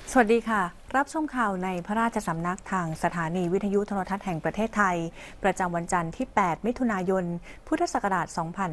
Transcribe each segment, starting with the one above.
สวัสดีค่ะรับชมข่าวในพระราชสำนักทางสถานีวิทยุโทรทัศน์แห่งประเทศไทยประจำวันจันทร์ที่ 8 มิถุนายน พุทธศักราช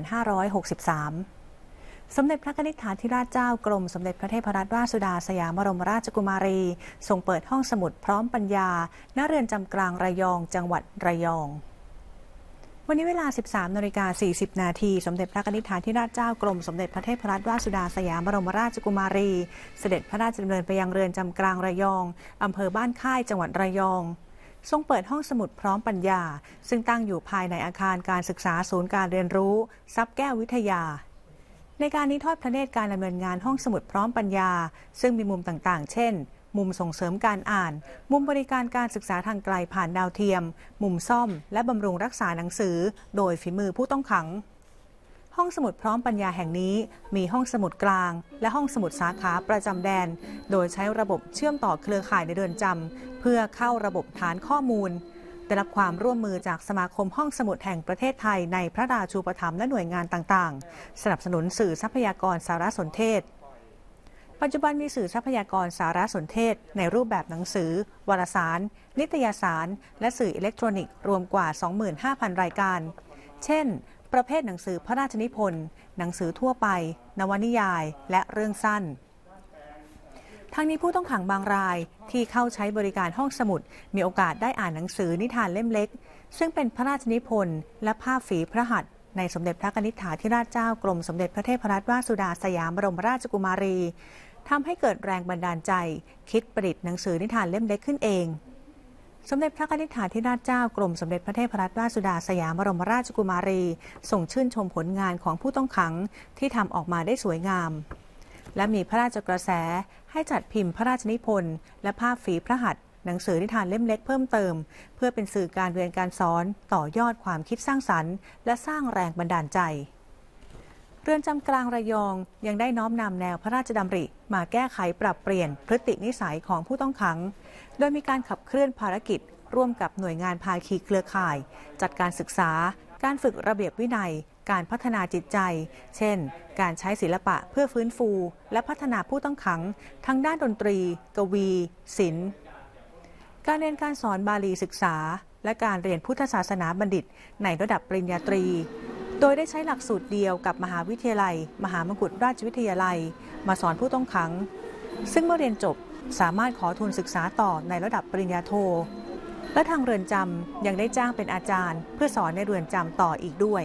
2563 สมเด็จพระนิธิฐาธิราชเจ้ากรมสมเด็จพระเทพรัตนราชสุดาสยามบรมราชกุมารีทรงเปิดห้องสมุดพร้อมปัญญาณเรือนจำกลางระยองจังหวัดระยองวันนี้เวลา 13:40 น.สมเด็จพระนิธิฐาธิราชเจ้ากรมสมเด็จพระเทพรัตนราชสุดาสยามบรมราชกุมารีเสด็จพระราชดำเนินไปยังเรือนจำกลางระยองอำเภอบ้านค่ายจังหวัดระยองทรงเปิดห้องสมุดพร้อมปัญญาซึ่งตั้งอยู่ภายในอาคารการศึกษาศูนย์การเรียนรู้ทรัพย์แก้ววิทยาในการนี้ทอดพระเนตรการดำเนินงานห้องสมุดพร้อมปัญญาซึ่งมีมุมต่างๆเช่นมุมส่งเสริมการอ่านมุมบริการการศึกษาทางไกลผ่านดาวเทียมมุมซ่อมและบำรุงรักษาหนังสือโดยฝีมือผู้ต้องขังห้องสมุดพร้อมปัญญาแห่งนี้มีห้องสมุดกลางและห้องสมุดสาขาประจำแดนโดยใช้ระบบเชื่อมต่อเครือข่ายในเรือนจำเพื่อเข้าระบบฐานข้อมูลได้รับความร่วมมือจากสมาคมห้องสมุดแห่งประเทศไทยในพระราชูปถัมภ์และหน่วยงานต่างๆสนับสนุนสื่อทรัพยากรสารสนเทศปัจจุบันมีสื่อทรัพยากรสารสนเทศในรูปแบบหนังสือวารสารนิตยสารและสื่ออิเล็กทรอนิกส์รวมกว่า 25,000 รายการเช่นประเภทหนังสือพระราชนิพนธ์หนังสือทั่วไปนวนิยายและเรื่องสั้นทั้งนี้ผู้ต้องขังบางรายที่เข้าใช้บริการห้องสมุดมีโอกาสได้อ่านหนังสือนิทานเล่มเล็กซึ่งเป็นพระราชนิพนธ์และภาพฝีพระหัตถ์ในสมเด็จพระนิธิฐาธิราชเจ้ากรมสมเด็จพระเทพรัตนราชสุดาสยามบรมราชกุมารีทำให้เกิดแรงบันดาลใจคิดประดิษฐ์หนังสือนิทานเล่มเล็กขึ้นเองสมเด็จพระนิธิฐาธิราชเจ้ากรมสมเด็จพระเทพรัตนราชสุดาสยามบรมราชกุมารีทรงชื่นชมผลงานของผู้ต้องขังที่ทำออกมาได้สวยงามและมีพระราชกระแสให้จัดพิมพ์พระราชนิพนธ์และภาพฝีพระหัตถ์หนังสือนิทานเล่มเล็กเพิ่มเติมเพื่อเป็นสื่อการเรียนการสอนต่อยอดความคิดสร้างสรรค์และสร้างแรงบันดาลใจเรือนจำกลางระยองยังได้น้อมนำแนวพระราชดำริมาแก้ไขปรับเปลี่ยนพฤตินิสัยของผู้ต้องขังโดยมีการขับเคลื่อนภารกิจร่วมกับหน่วยงานภาคีเครือข่ายจัดการศึกษาการฝึกระเบียบวินัยการพัฒนาจิตใจเช่นการใช้ศิลปะเพื่อฟื้นฟูและพัฒนาผู้ต้องขังทั้งด้านดนตรีกวีศิลป์การเรียนการสอนบาลีศึกษาและการเรียนพุทธศาสนาบัณฑิตในระดับปริญญาตรีโดยได้ใช้หลักสูตรเดียวกับมหาวิทยาลัยมหามกุฏราชวิทยาลัยมาสอนผู้ต้องขังซึ่งเมื่อเรียนจบสามารถขอทุนศึกษาต่อในระดับปริญญาโทและทางเรือนจำยังได้จ้างเป็นอาจารย์เพื่อสอนในเรือนจำต่ออีกด้วย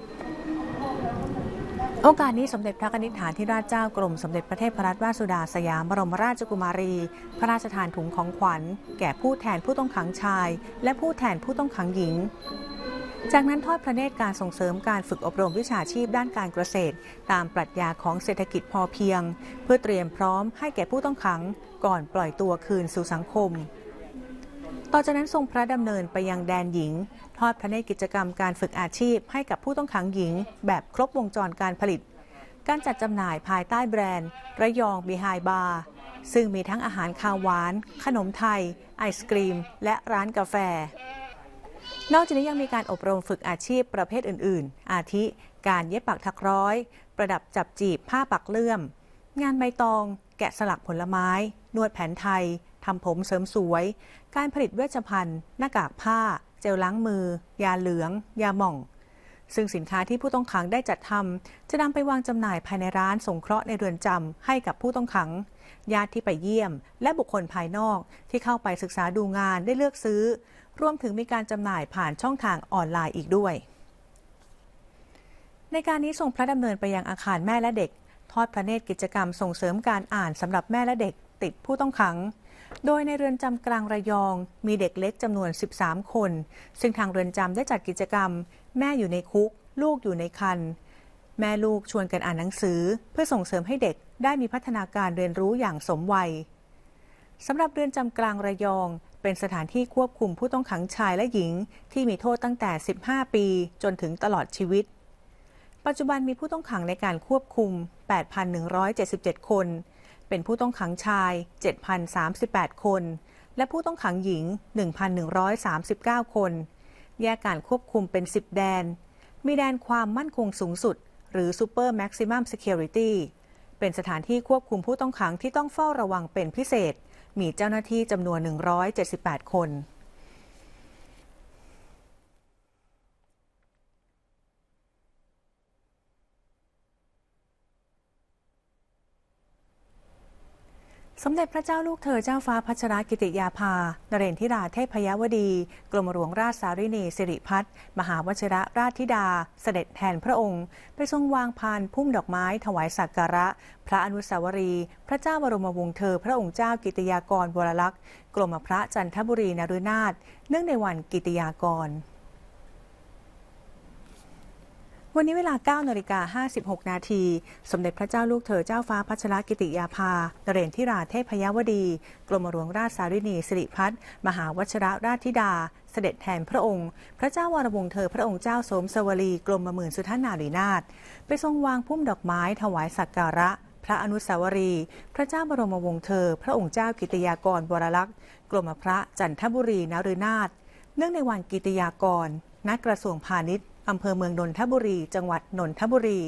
โอกาสนี้สมเด็จพระนิธิฐาธิราชเจ้ากรมสมเด็จพระเทพรัตนราชสุดาสยามบรมราชกุมารีพระราชทานถุงของขวัญแก่ผู้แทนผู้ต้องขังชายและผู้แทนผู้ต้องขังหญิงจากนั้นทอดพระเนตรการส่งเสริมการฝึกอบรมวิชาชีพด้านการเกษตรตามปรัชญาของเศรษฐกิจพอเพียงเพื่อเตรียมพร้อมให้แก่ผู้ต้องขังก่อนปล่อยตัวคืนสู่สังคมต่อจากนั้นทรงพระดำเนินไปยังแดนหญิงทอดพระเนตรกิจกรรมการฝึกอาชีพให้กับผู้ต้องขังหญิงแบบครบวงจรการผลิตการจัดจำหน่ายภายใต้แบรนด์ระยองบีไฮบาร์ซึ่งมีทั้งอาหารคาวหวานขนมไทยไอศกรีมและร้านกาแฟนอกจากนี้ยังมีการอบรมฝึกอาชีพประเภทอื่นๆอาทิการเย็บปักถักร้อยประดับจับจีบผ้าปักเลื่อมงานใบตองแกะสลักผลไม้นวดแผนไทยทำผมเสริมสวยการผลิตเวชภัณฑ์หน้ากากผ้าเจลล้างมือยาเหลืองยาหม่องซึ่งสินค้าที่ผู้ต้องขังได้จัดทำจะนำไปวางจำหน่ายภายในร้านสงเคราะห์ในเรือนจำให้กับผู้ต้องขังญาติที่ไปเยี่ยมและบุคคลภายนอกที่เข้าไปศึกษาดูงานได้เลือกซื้อรวมถึงมีการจำหน่ายผ่านช่องทางออนไลน์อีกด้วยในการนี้ทรงพระดำเนินไปยังอาคารแม่และเด็กทอดพระเนตรกิจกรรมส่งเสริมการอ่านสำหรับแม่และเด็กติดผู้ต้องขังโดยในเรือนจำกลางระยองมีเด็กเล็กจำนวน13คนซึ่งทางเรือนจำได้จัดกิจกรรมแม่อยู่ในคุกลูกอยู่ในครรภ์แม่ลูกชวนกันอ่านหนังสือเพื่อส่งเสริมให้เด็กได้มีพัฒนาการเรียนรู้อย่างสมวัยสำหรับเรือนจำกลางระยองเป็นสถานที่ควบคุมผู้ต้องขังชายและหญิงที่มีโทษตั้งแต่15ปีจนถึงตลอดชีวิตปัจจุบันมีผู้ต้องขังในการควบคุม 8,177 คนเป็นผู้ต้องขังชาย 7,038 คนและผู้ต้องขังหญิง 1,139 คนแยกการควบคุมเป็น10แดนมีแดนความมั่นคงสูงสุดหรือ Super Maximum Security เป็นสถานที่ควบคุมผู้ต้องขังที่ต้องเฝ้าระวังเป็นพิเศษมีเจ้าหน้าที่จำนวน178 คนสมเด็จพระเจ้าลูกเธอเจ้าฟ้าพัชรกิติยาภานเรนทิราเทพยวดีกรมหลวงราชสารินีสิริพัฒน์มหาวชิรราชธิดาเสด็จแทนพระองค์ไปทรงวางพานพุ่มดอกไม้ถวายสักการะพระอนุสาวรีย์พระเจ้าบรมวงศ์เธอพระองค์เจ้ากิติยากรวรลักษณ์กรมพระจันทบุรีนฤนาถเนื่องในวันกิติยากรวันนี้เวลา 9:56 นาทีสมเด็จพระเจ้าลูกเธอเจ้าฟ้าพัชรกิติยาภานเรนทิราเทพยวดีกรมหลวงราชสารินีสิริพัฒน์มหาวชิรราชธิดาเสด็จแทนพระองค์พระเจ้าวรวงศ์เธอพระองค์เจ้าสมสวลีกรมหมื่นสุทนารีนาถไปทรงวางพุ่มดอกไม้ถวายสักการะพระอนุสาวรีย์พระเจ้าบรมวงศ์เธอพระองค์เจ้ากิติยากรวรลักษณ์กรมพระจันทบุรีนฤนาถเนื่องในวันกิติยากรณกระทรวงพาณิชย์อำเภอเมืองนนทบุรีจังหวัดนนทบุรี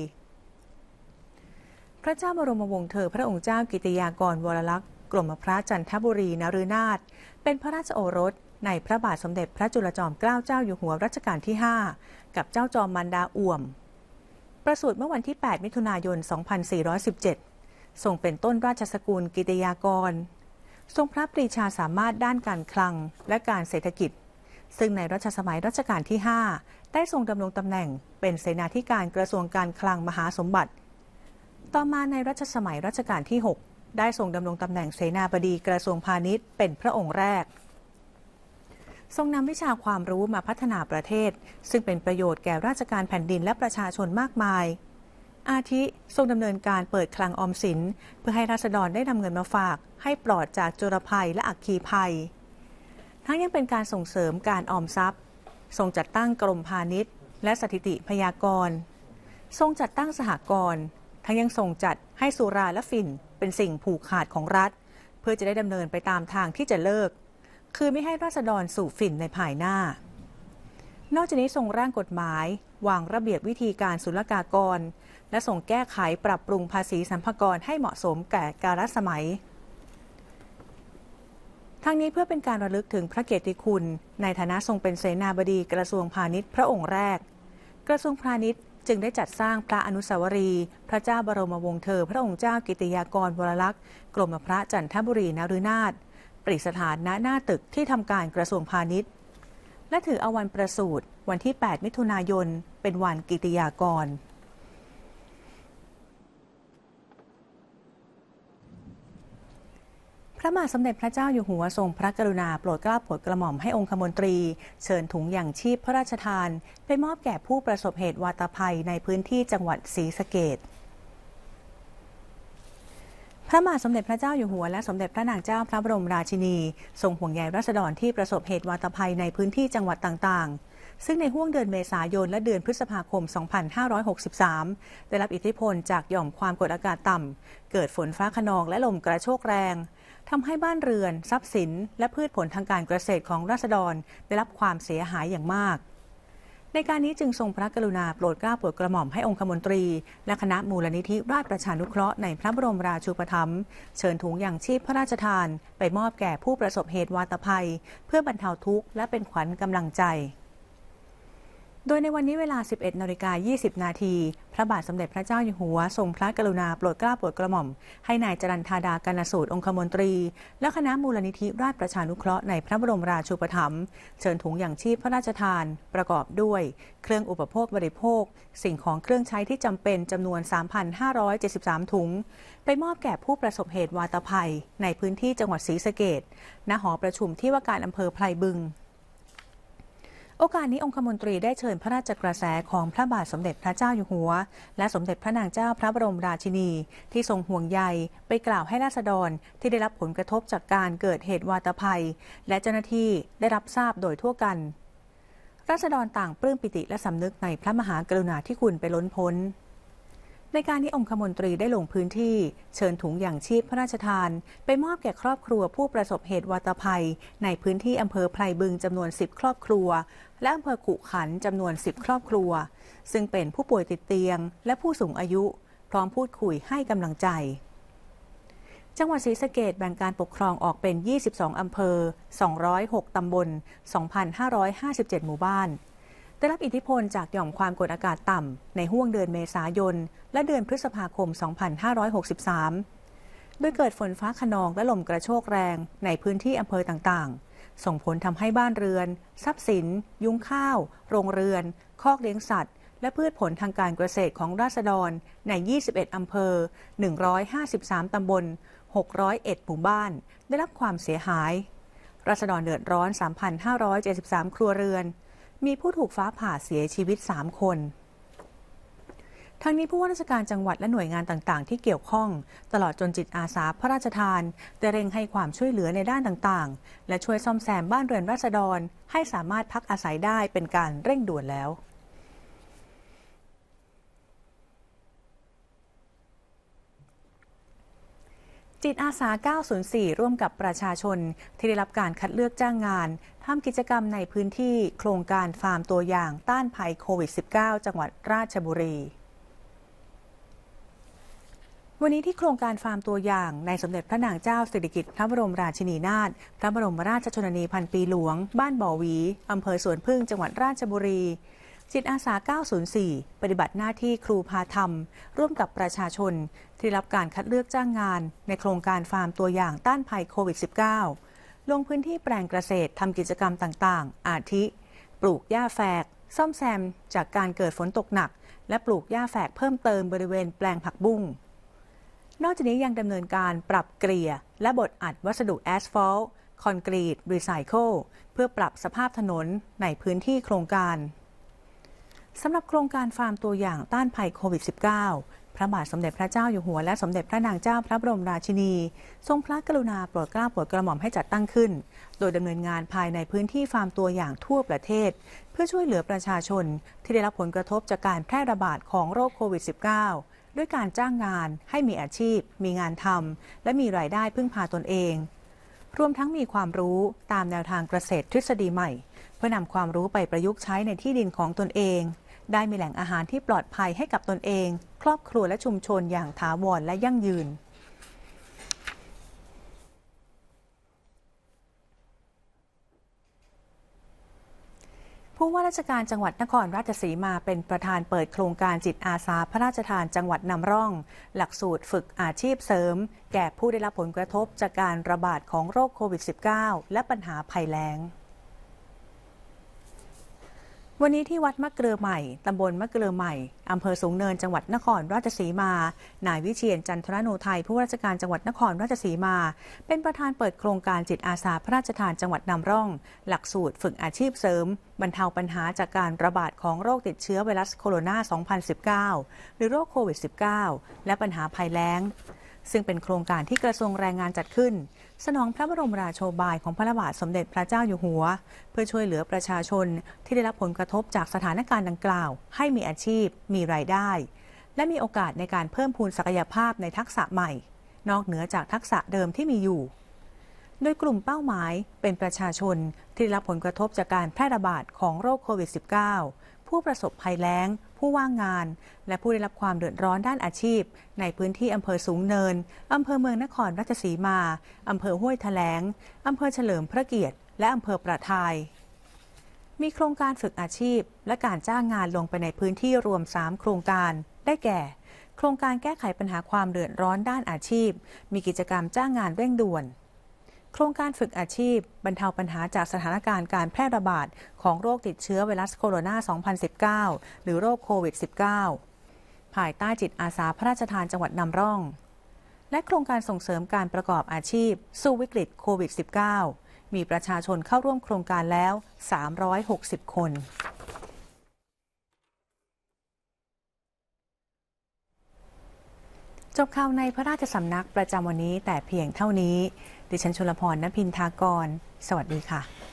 พระเจ้าบรมวงศ์เธอพระองค์เจ้ากิติยากรวรลักษณ์กรมพระจันทบุรีนฤนาถเป็นพระราชโอรสในพระบาทสมเด็จพระจุลจอมเกล้าเจ้าอยู่หัวรัชกาลที่ 5กับเจ้าจอมมารดาอ่วมประสูติเมื่อวันที่ 8 มิถุนายน 2417ทรงเป็นต้นราชสกุลกิติยากรทรงพระปรีชาสามารถด้านการคลังและการเศรษฐกิจซึ่งในรัชสมัยรัชกาลที่ 5ได้ทรงดำรงตำแหน่งเป็นเสนาธิการกระทรวงการคลังมหาสมบัติต่อมาในรัชสมัยรัชกาลที่ 6ได้ทรงดำรงตำแหน่งเสนาบดีกระทรวงพาณิชย์เป็นพระองค์แรกทรงนำวิชาความรู้มาพัฒนาประเทศซึ่งเป็นประโยชน์แก่ราชการแผ่นดินและประชาชนมากมายอาทิทรงดำเนินการเปิดคลังออมสินเพื่อให้ราษฎรได้นำเงินมาฝากให้ปลอดจากโจรภัยและอัคคีภัยทั้งยังเป็นการส่งเสริมการออมทรัพย์ทรงจัดตั้งกรมพาณิชย์และสถิติพยากรณ์ทรงจัดตั้งสหกรณ์ทั้งยังทรงจัดให้สุราและฝิ่นเป็นสิ่งผูกขาดของรัฐเพื่อจะได้ดำเนินไปตามทางที่จะเลิกคือไม่ให้ราษฎรสูบฝิ่นในภายหน้านอกจากนี้ทรงร่างกฎหมายวางระเบียบวิธีการศุลกากรและทรงแก้ไขปรับปรุงภาษีสรรพากรให้เหมาะสมแก่กาลสมัยทั้งนี้เพื่อเป็นการระลึกถึงพระเกียรติคุณในฐานะทรงเป็นเสนาบดีกระทรวงพาณิชย์พระองค์แรกกระทรวงพาณิชย์จึงได้จัดสร้างพระอนุสาวรีย์พระเจ้าบรมวงศ์เธอพระองค์เจ้ากิติยากรวรลักษณ์กรมพระจันทบุรีนฤนาถประดิษฐานณหน้าตึกที่ทำการกระทรวงพาณิชย์และถือเอาวันประสูติวันที่ 8 มิถุนายนเป็นวันกิติยากรพระบาทสมเด็จพระเจ้าอยู่หัวทรงพระกรุณาโปรดเกล้าโปรดกระหม่อมให้องคมนตรีเชิญถุงยังชีพพระราชทานไปมอบแก่ผู้ประสบเหตุวาตภัยในพื้นที่จังหวัดศรีสะเกษพระบาทสมเด็จพระเจ้าอยู่หัวและสมเด็จพระนางเจ้าพระบรมราชินีทรงห่วงใยราษฎรที่ประสบเหตุวาตภัยในพื้นที่จังหวัดต่างๆซึ่งในห้วงเดือนเมษายนและเดือนพฤษภาคม 2563 ได้รับอิทธิพลจากหย่อมความกดอากาศต่ำเกิดฝนฟ้าคะนองและลมกระโชกแรงทำให้บ้านเรือนทรัพย์สินและพืชผลทางการเกษตรของราษฎรได้รับความเสียหายอย่างมากในการนี้จึงทรงพระกรุณาโปรดเกล้าโปรดกระหม่อมให้องคมนตรีและคณะมูลนิธิราชประชานุเคราะห์ในพระบรมราชูปถัมภ์เชิญถุงยังชีพพระราชทานไปมอบแก่ผู้ประสบเหตุวาตภัยเพื่อบรรเทาทุกข์และเป็นขวัญกำลังใจโดยในวันนี้เวลา 11:20 นาทีพระบาทสมเด็จพระเจ้าอยู่หัวทรงพระกรุณาโปรดเกล้าโปรดกระหม่อมให้นายจรัญธาดากนสูตรองคมนตรีและคณะมูลนิธิราชประชานุเคราะห์ในพระบรมราชูปถัมภ์เชิญถุงยังชีพพระราชทานประกอบด้วยเครื่องอุปโภคบริโภคสิ่งของเครื่องใช้ที่จำเป็นจำนวน 3,573 ถุงไปมอบแก่ผู้ประสบเหตุวาตภัยในพื้นที่จังหวัดศรีสะเกษณหอประชุมที่ว่าการอำเภอไพรบึงโอกาสนี้องคมนตรีได้เชิญพระราชกระแสของพระบาทสมเด็จพระเจ้าอยู่หัวและสมเด็จพระนางเจ้าพระบรมราชินีที่ทรงห่วงใยไปกล่าวให้ราษฎรที่ได้รับผลกระทบจากการเกิดเหตุวาตภัยและเจ้าหน้าที่ได้รับทราบโดยทั่วกันราษฎรต่างปลื้มปิติและสำนึกในพระมหากรุณาธิคุณไปล้นพ้นในการนี้องคมนตรีได้ลงพื้นที่เชิญถุงยังชีพพระราชทานไปมอบแก่ครอบครัวผู้ประสบเหตุวาตภัยในพื้นที่อำเภอไพรบึงจำนวน 10 ครอบครัวและอำเภอขุขันธ์จำนวน 10 ครอบครัวซึ่งเป็นผู้ป่วยติดเตียงและผู้สูงอายุพร้อมพูดคุยให้กำลังใจจังหวัดศรีสะเกษแบ่งการปกครองออกเป็น 22 อำเภอ 206 ตำบล 2,557 หมู่บ้านได้รับอิทธิพลจากหย่อมความกดอากาศต่ำในห้วงเดือนเมษายนและเดือนพฤษภาคม 2563 โดยเกิดฝนฟ้าคะนองและลมกระโชกแรงในพื้นที่อำเภอต่างๆส่งผลทำให้บ้านเรือนทรัพย์สินยุ้งข้าวโรงเรือนคอกเลี้ยงสัตว์และพืชผลทางการเกษตรของราษฎรใน 21 อำเภอ 153 ตำบล 601 หมู่บ้านได้รับความเสียหายราษฎรเดือดร้อน 3,573 ครัวเรือนมีผู้ถูกฟ้าผ่าเสียชีวิต 3 คนทั้งนี้ผู้ว่าราชการจังหวัดและหน่วยงานต่างๆที่เกี่ยวข้องตลอดจนจิตอาสาพระราชทานได้เร่งให้ความช่วยเหลือในด้านต่างๆและช่วยซ่อมแซมบ้านเรือนราษฎรให้สามารถพักอาศัยได้เป็นการเร่งด่วนแล้วจิตอาสา 904 ร่วมกับประชาชนที่ได้รับการคัดเลือกจ้างงานทำกิจกรรมในพื้นที่โครงการฟาร์มตัวอย่างต้านภัยโควิด -19 จังหวัดราชบุรีวันนี้ที่โครงการฟาร์มตัวอย่างในสมเด็จพระนางเจ้าสิริกิติ์พระบรมราชินีนาถพระบรมราชชนนีพันปีหลวงบ้านบ่อหวีอำเภอสวนพึ่งจังหวัดราชบุรีจิตอาสา 904 ปฏิบัติหน้าที่ครูพาธรรมร่วมกับประชาชนที่รับการคัดเลือกจ้างงานในโครงการฟาร์มตัวอย่างต้านภัยโควิด -19 ลงพื้นที่แปลงเกษตรทำกิจกรรมต่างๆอาทิปลูกหญ้าแฝกซ่อมแซมจากการเกิดฝนตกหนักและปลูกหญ้าแฝกเพิ่มเติมบริเวณแปลงผักบุ้งนอกจากนี้ยังดำเนินการปรับเกลี่ยและบดอัดวัสดุแอสฟัลต์คอนกรีตรีไซเคิลเพื่อปรับสภาพถนนในพื้นที่โครงการสำหรับโครงการฟาร์มตัวอย่างต้านภัยโควิด -19 พระบาทสมเด็จพระเจ้าอยู่หัวและสมเด็จพระนางเจ้าพระบรมราชินีทรงพระกรุณาโปรดเกล้าโปรดกระหม่อมให้จัดตั้งขึ้นโดยดำเนินงานภายในพื้นที่ฟาร์มตัวอย่างทั่วประเทศเพื่อช่วยเหลือประชาชนที่ได้รับผลกระทบจากการแพร่ระบาดของโรคโควิด -19 ด้วยการจ้างงานให้มีอาชีพมีงานทำและมีรายได้พึ่งพาตนเองรวมทั้งมีความรู้ตามแนวทางเกษตรทฤษฎีใหม่เพื่อนำความรู้ไปประยุกต์ใช้ในที่ดินของตนเองได้มีแหล่งอาหารที่ปลอดภัยให้กับตนเองครอบครัวและชุมชนอย่างถาวรและยั่งยืนผู้ว่าราชการจังหวัดนครราชสีมาเป็นประธานเปิดโครงการจิตอาสาพระราชทานจังหวัดนำร่องหลักสูตรฝึกอาชีพเสริมแก่ผู้ได้รับผลกระทบจากการระบาดของโรคโควิด -19 และปัญหาภัยแล้งวันนี้ที่วัดมะเกลือใหม่ตำบลมะเกลือใหม่อำเภอสูงเนินจังหวัดนครราชสีมานายวิเชียรจันทรโนไทยผู้ว่าราชการจังหวัดนครราชสีมาเป็นประธานเปิดโครงการจิตอาสาพระราชทานจังหวัดนำร่องหลักสูตรฝึกอาชีพเสริมบรรเทาปัญหาจากการระบาดของโรคติดเชื้อไวรัสโคโรนา 2019 หรือโรคโควิด -19 และปัญหาภัยแล้งซึ่งเป็นโครงการที่กระทรวงแรงงานจัดขึ้นสนองพระบรมราโชบายของพระบาทสมเด็จพระเจ้าอยู่หัวเพื่อช่วยเหลือประชาชนที่ได้รับผลกระทบจากสถานการณ์ดังกล่าวให้มีอาชีพมีรายได้และมีโอกาสในการเพิ่มพูนศักยภาพในทักษะใหม่นอกเหนือจากทักษะเดิมที่มีอยู่โดยกลุ่มเป้าหมายเป็นประชาชนที่ได้รับผลกระทบจากการแพร่ระบาดของโรคโควิด -19 ผู้ประสบภัยแล้งผู้ว่างงานและผู้ได้รับความเดือดร้อนด้านอาชีพในพื้นที่อำเภอสูงเนินอำเภอเมืองนครราชสีมาอำเภอห้วยแถลงอำเภอเฉลิมพระเกียรติและอำเภอประทายมีโครงการฝึกอาชีพและการจ้างงานลงไปในพื้นที่รวม3โครงการได้แก่โครงการแก้ไขปัญหาความเดือดร้อนด้านอาชีพมีกิจกรรมจ้างงานเร่งด่วนโครงการฝึกอาชีพบรรเทาปัญหาจากสถานการณ์การแพร่ระบาดของโรคติดเชื้อไวรัสโคโรนา 2019 หรือโรคโควิด -19 ภายใต้จิตอาสาพระราชทานจังหวัดนำร่องและโครงการส่งเสริมการประกอบอาชีพสู้วิกฤตโควิด -19 มีประชาชนเข้าร่วมโครงการแล้ว360 คนจบข่าวในพระราชสำนักประจำวันนี้แต่เพียงเท่านี้ดิฉันชลพร ณ พินทากรสวัสดีค่ะ